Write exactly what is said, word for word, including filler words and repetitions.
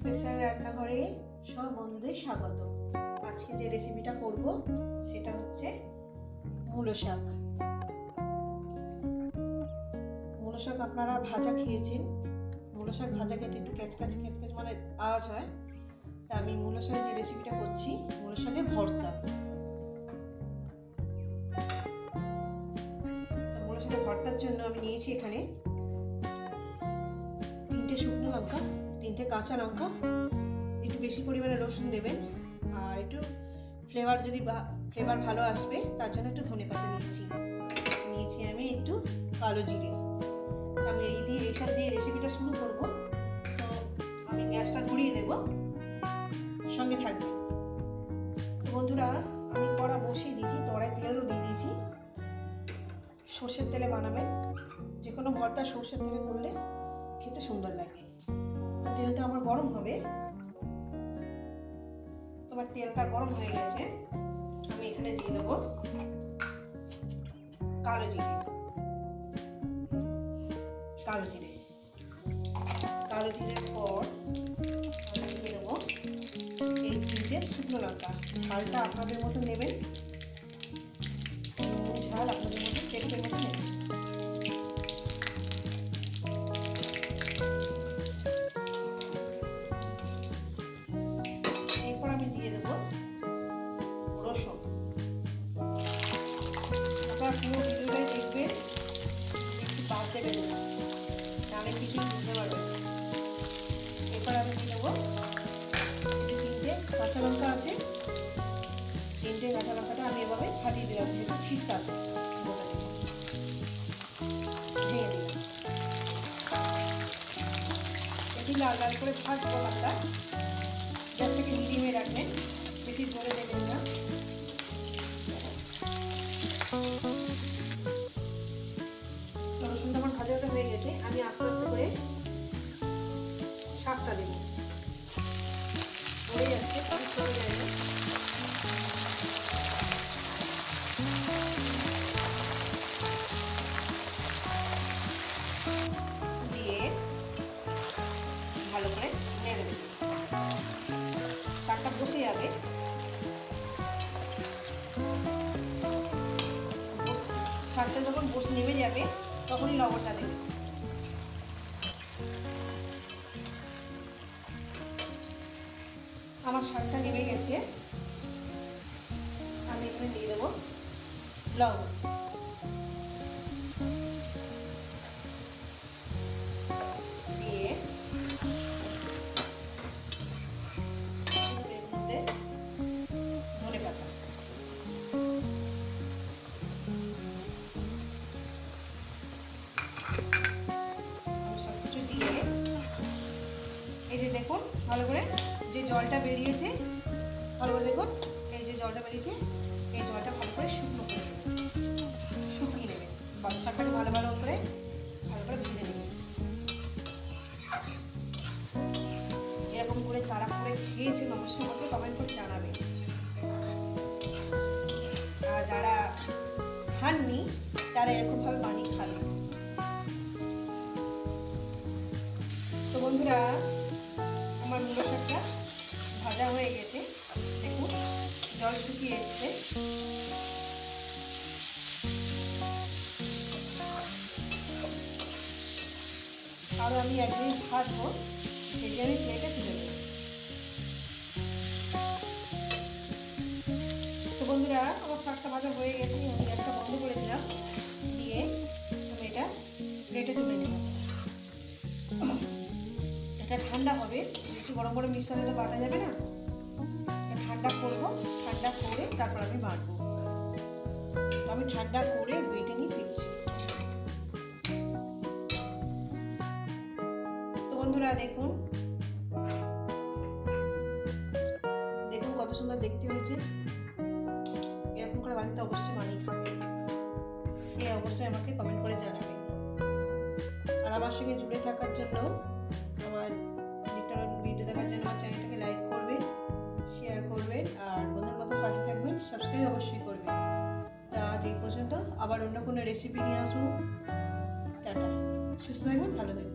Special রান্নাঘরে সব বন্ধুদের স্বাগত। আজকে যে রেসিপিটা করব সেটা হচ্ছে মূলো শাক। মূলো শাক আপনারা ভাজা খেয়েছেন। মূলো শাক ভাজা খেতে একটু ক্যাচকাচ ক্যাচকাচ মানে আওয়াজ হয়। তা আমি মূলো শাক যে রেসিপিটা করছি, মূলো শাকের ভর্তা। মূলো শাকের ভর্তার জন্য আমি নিয়েছি এখানে তিনটে শুকনো লঙ্কা, তিনটে কাঁচা লঙ্কা, একটু বেশি পরিমাণে রসুন দেবেন, আর একটু ফ্লেভার যদি ফ্লেভার ভালো আসবে তার জন্য একটু ধনেপাতা নিয়েছি নিয়েছি আমি একটু কালো জিরে। আমি এই দিয়ে এইসব দিয়ে রেসিপিটা শুরু করব। তো আমি গ্যাসটা ধরিয়ে দেব, সঙ্গে থাকবে। তো বন্ধুরা, আমি কড়া বসিয়ে দিয়েছি, কড়াই তেলও দিয়ে দিয়েছি। সর্ষের তেলে বানাবেন, যে কোনো ভর্তা সর্ষের তেলে করলে খেতে সুন্দর লাগে। তেলটা আমার গরম হবে। তোমার তেলটা গরম হয়ে গেছে, আমি এখানে দিয়ে দেবো কালো জিরে। কালো জিরে কালো জিরের পর আমি দিয়ে দেবো এই তিনটে শুকনো লঙ্কা। ঝালটা আপনাদের মতো নেবেন, ঝাল আপনাদের মতো টেস্টের মতো নেবেন। এরপর আমি দিয়ে দেবো রসুন। আপনারা পুরো ভিডিওটাই দেখবেন, একটু বাদ দেবেন না, তাহলে কিছু বুঝতে পারবেন। এরপর আমি দিয়ে দেবো তিনটে কাঁচা লঙ্কা আছে, তিনটে কাঁচা লঙ্কাটা আমি এভাবে ফাটিয়ে দিলাম, যেহেতু ছিটটা আছে ভেঙে দিলাম। এটি লাল লাল করে ভাজবো হালকা। গ্যাসটাকে মিডিয়ামে রাখবেন, বেশি জোরে দেবেন না। রসুনটা আমার ভাজাটা হয়ে গেছে, আমি আস্তে আস্তে করে শাকটা দেবো। হয়ে যাচ্ছে, আমি চলে যাই না। দিয়ে ভালো করে নেড়ে দেবো। শাকটা বসে যাবে, শাকটা যখন বসে নেমে যাবে তখনই লবণটা দেবে। আমার শাকটা নেমে গেছে, আমি এখানে দিয়ে দেবো লবণ। দিয়ে এর মধ্যে ধনেপাতা। সবকিছু দিয়ে এই যে দেখুন ভালো করে যে জলটা বেরিয়েছে, ভালো করে দেখুন এই যে জলটা বেরিয়েছে, এই জলটা ভালো করে শুকনো করে দেবেন, শুকিয়ে নেবেন। শাকটাকে ভালো ভালো করে ভালো করে ভেজে নেবেন। এরকম করে তারা করে খেয়েছেন অবশ্যই আমাকে কমেন্ট করে জানাবেন। আর যারা খাননি তারা এরকমভাবে বানিয়ে খাবেন। তো বন্ধুরা, আমার মূলো শাকটা ভাজা হয়ে গেছে, দেখুন জল শুকিয়ে এসছে। আরও আমি এক মিনিট ভাজবো, সেটা আমি প্লেটে তুলে দেবো। তো বন্ধুরা, আমার শাকটা ভাজা হয়ে গেছে, আমি গ্যাসটা বন্ধ করে দিলাম, দিয়ে আমি এটা প্লেটে তুলে নেব। এটা ঠান্ডা হবে, একটু গরম গরম মিক্সারে তো বাটা যাবে না, ঠান্ডা করবো, ঠান্ডা করে তারপর আমি বাটবো। আমি ঠান্ডা করে বেটে নিয়ে ফিরছি। তো বন্ধুরা দেখুন দেখুন কত সুন্দর দেখতে হয়েছে। এরকম করে বানিয়ে অবশ্যই বানিয়ে খাবেন, এই অবশ্যই আমাকে কমেন্ট করে জানাবেন। আর আমার সঙ্গে জুড়ে থাকার জন্য, আমার ভিডিও দেখার জন্য আমার চ্যানেলটাকে লাইক করবেন, শেয়ার করবেন, আর বন্ধুর মতো পাশে থাকবেন, সাবস্ক্রাইব অবশ্যই করবেন। তা আজ এই পর্যন্ত, আবার অন্য কোনো রেসিপি নিয়ে আসবো। টাটা, সুস্থ থাকবেন, ভালো থাকবেন।